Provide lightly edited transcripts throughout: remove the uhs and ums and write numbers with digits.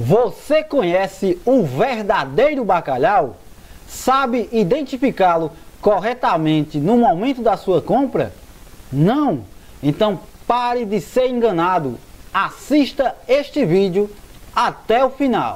Você conhece o verdadeiro bacalhau? Sabe identificá-lo corretamente no momento da sua compra? Não? Então pare de ser enganado. Assista este vídeo até o final.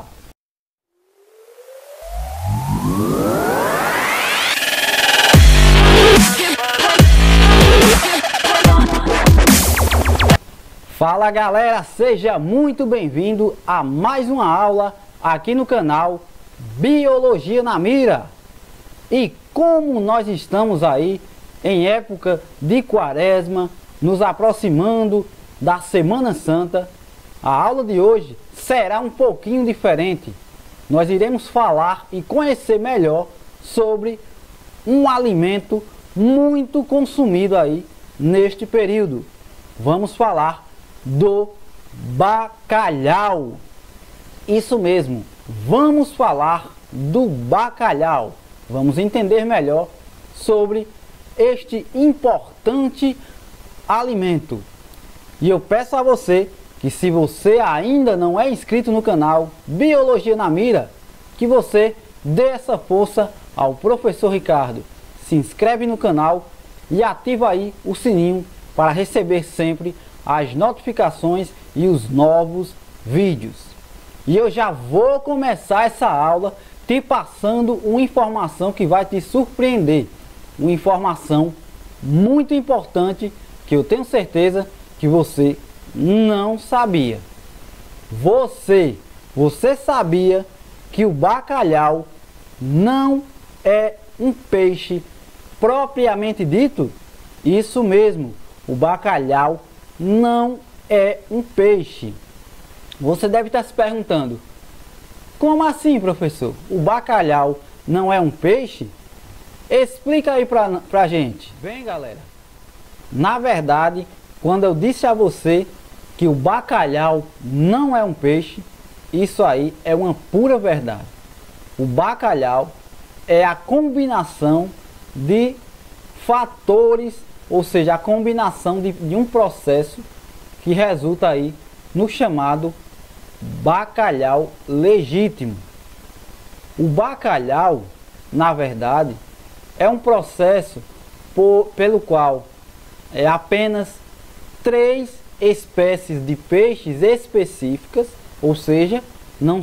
Fala galera, seja muito bem-vindo a mais uma aula aqui no canal Biologia na Mira. E como nós estamos aí em época de quaresma, nos aproximando da Semana Santa, a aula de hoje será um pouquinho diferente. Nós iremos falar e conhecer melhor sobre um alimento muito consumido aí neste período. Vamos falar do bacalhau. Isso mesmo, vamos falar do bacalhau. Vamos entender melhor sobre este importante alimento. E eu peço a você que, se você ainda não é inscrito no canal Biologia na Mira, que você dê essa força ao professor Ricardo. Se inscreve no canal e ativa aí o sininho para receber sempre as notificações e os novos vídeos. E eu já vou começar essa aula te passando uma informação que vai te surpreender. Uma informação muito importante que eu tenho certeza que você não sabia. Você sabia que o bacalhau não é um peixe propriamente dito? Isso mesmo, o bacalhau não é um peixe. Você deve estar se perguntando: como assim, professor? O bacalhau não é um peixe? Explica aí pra gente. Bem, galera, na verdade, quando eu disse a você que o bacalhau não é um peixe, isso aí é uma pura verdade. O bacalhau é a combinação de fatores, ou seja, a combinação de um processo que resulta aí no chamado bacalhau legítimo. O bacalhau, na verdade, é um processo pelo qual apenas 3 espécies de peixes específicas, ou seja, não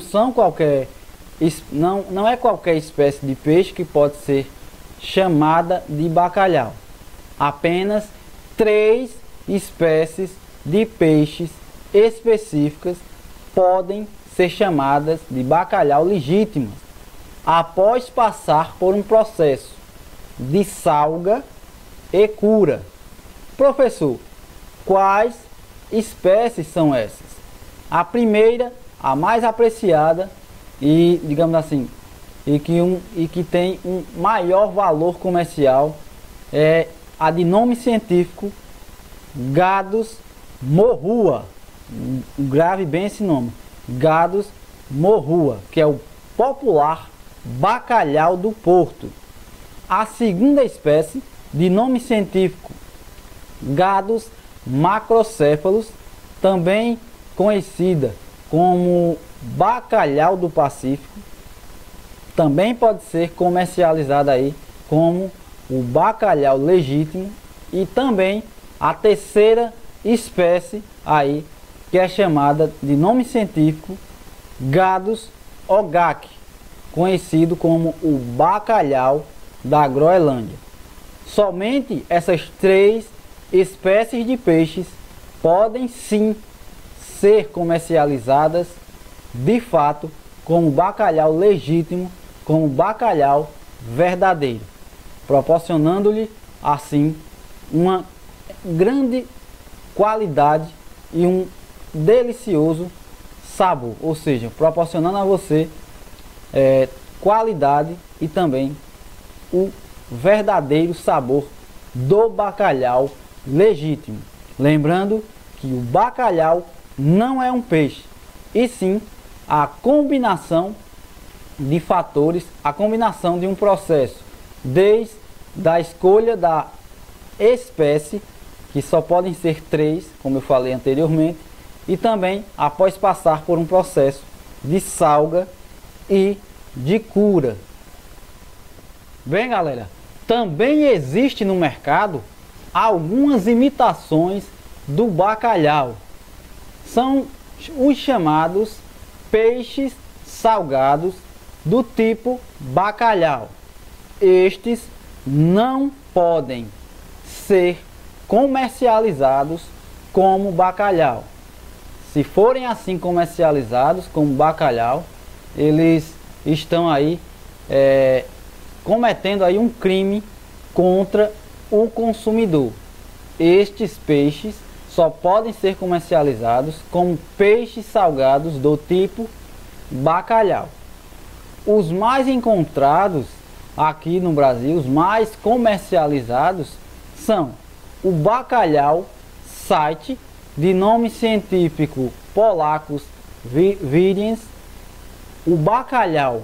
é qualquer espécie de peixe que pode ser chamada de bacalhau. Apenas 3 espécies de peixes específicas podem ser chamadas de bacalhau legítimas, após passar por um processo de salga e cura. Professor, quais espécies são essas? A primeira, a mais apreciada e, digamos assim, e que tem um maior valor comercial, é a de nome científico Gadus morrua. Grave bem esse nome, Gadus morrua, que é o popular bacalhau do Porto. A segunda espécie, de nome científico Gadus macrocephalus, também conhecida como bacalhau do Pacífico, também pode ser comercializada aí como o bacalhau legítimo. E também a terceira espécie aí, que é chamada de nome científico Gadus ogaque, conhecido como o bacalhau da Groenlândia. Somente essas 3 espécies de peixes podem sim ser comercializadas de fato como bacalhau legítimo, como bacalhau verdadeiro, proporcionando-lhe assim uma grande qualidade e um delicioso sabor, ou seja, proporcionando a você qualidade e também o verdadeiro sabor do bacalhau legítimo. Lembrando que o bacalhau não é um peixe, e sim a combinação de fatores, a combinação de um processo, desde a escolha da espécie, que só podem ser 3, como eu falei anteriormente, e também após passar por um processo de salga e de cura. Bem, galera, também existe no mercado algumas imitações do bacalhau. São os chamados peixes salgados do tipo bacalhau. Estes não podem ser comercializados como bacalhau. Se forem assim comercializados como bacalhau, eles estão aí cometendo aí um crime contra o consumidor. Estes peixes só podem ser comercializados como peixes salgados do tipo bacalhau. Os mais encontrados aqui no Brasil, os mais comercializados, são o bacalhau site, de nome científico Polacus viridens, o bacalhau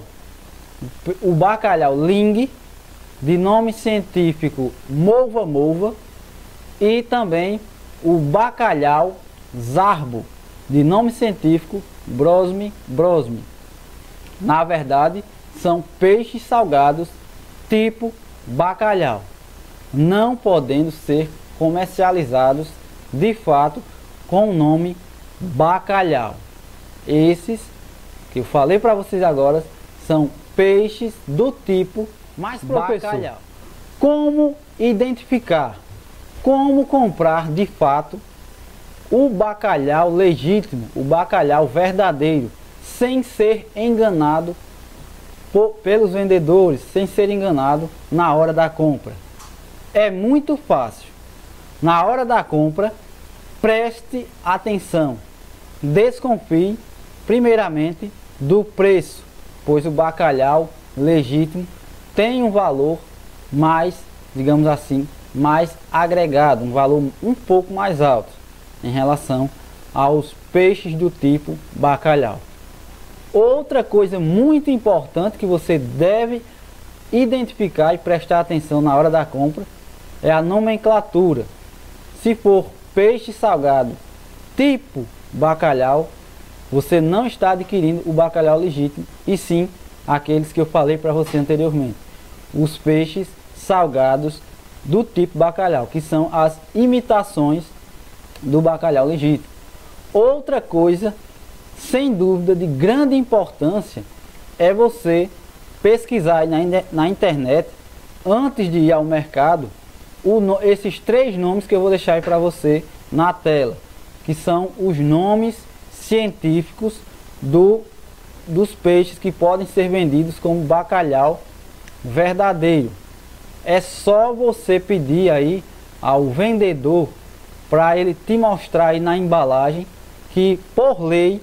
ling, de nome científico molva molva, e também o bacalhau zarbo, de nome científico brosme brosme. Na verdade, são peixes salgados tipo bacalhau, não podendo ser comercializados de fato com o nome bacalhau. Esses que eu falei para vocês agora são peixes do tipo bacalhau. Como identificar? Como comprar de fato o bacalhau legítimo, o bacalhau verdadeiro, sem ser enganado pelos vendedores, sem ser enganado na hora da compra? É muito fácil. Na hora da compra, preste atenção. Desconfie primeiramente do preço, pois o bacalhau legítimo tem um valor mais, digamos assim, mais agregado, um valor um pouco mais alto em relação aos peixes do tipo bacalhau. Outra coisa muito importante que você deve identificar e prestar atenção na hora da compra é a nomenclatura. Se for peixe salgado tipo bacalhau, você não está adquirindo o bacalhau legítimo, e sim aqueles que eu falei para você anteriormente, os peixes salgados do tipo bacalhau, que são as imitações do bacalhau legítimo. Outra coisa, sem dúvida, de grande importância, é você pesquisar na internet, antes de ir ao mercado, esses 3 nomes que eu vou deixar aí para você na tela, que são os nomes científicos dos peixes que podem ser vendidos como bacalhau verdadeiro. É só você pedir aí ao vendedor para ele te mostrar aí na embalagem que, por lei,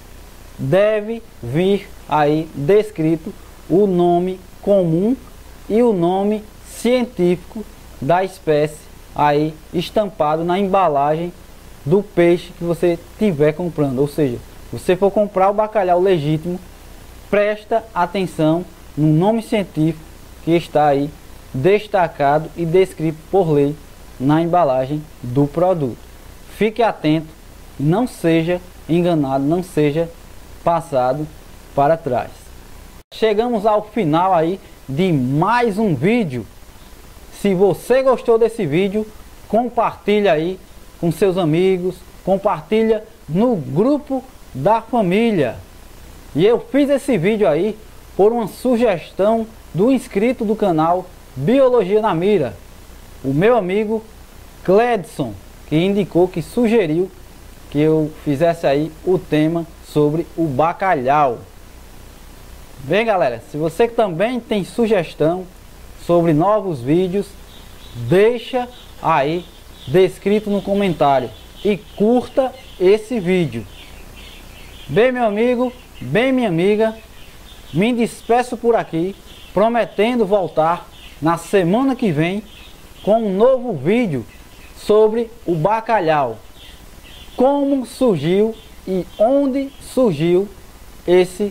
deve vir aí descrito o nome comum e o nome científico da espécie aí estampado na embalagem do peixe que você estiver comprando. Ou seja, se você for comprar o bacalhau legítimo, presta atenção no nome científico que está aí destacado e descrito por lei na embalagem do produto. Fique atento, não seja enganado, não seja passado para trás. Chegamos ao final aí de mais um vídeo. Se você gostou desse vídeo, compartilha aí com seus amigos, compartilha no grupo da família. E eu fiz esse vídeo aí por uma sugestão do inscrito do canal Biologia na Mira, o meu amigo Cledson, que indicou, que sugeriu que eu fizesse aí o tema sobre o bacalhau. Bem, galera, se você também tem sugestão sobre novos vídeos, deixa aí descrito no comentário e curta esse vídeo. Bem, meu amigo, bem, minha amiga, me despeço por aqui, prometendo voltar na semana que vem com um novo vídeo sobre o bacalhau, como surgiu e onde surgiu esse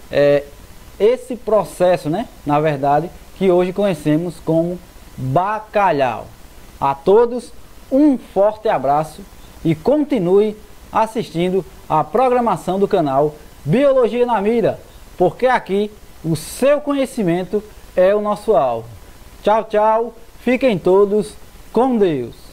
processo, né? Na verdade, que hoje conhecemos como bacalhau. A todos um forte abraço e continue assistindo a programação do canal Biologia na Mira, porque aqui o seu conhecimento é o nosso alvo. Tchau, tchau, fiquem todos com Deus.